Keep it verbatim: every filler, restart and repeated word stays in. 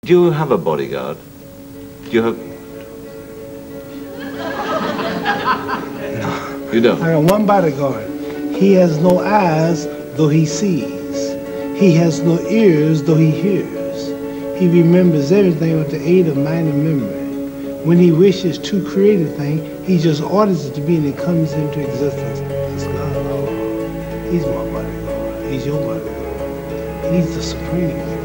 Do you have a bodyguard? Do you have... No. You don't? I got one bodyguard. He has no eyes, though he sees. He has no ears, though he hears. He remembers everything with the aid of mind and memory. When he wishes to create a thing, he just orders it to be and it comes into existence. It's God. Oh, he's my bodyguard. He's your bodyguard. He's the supreme.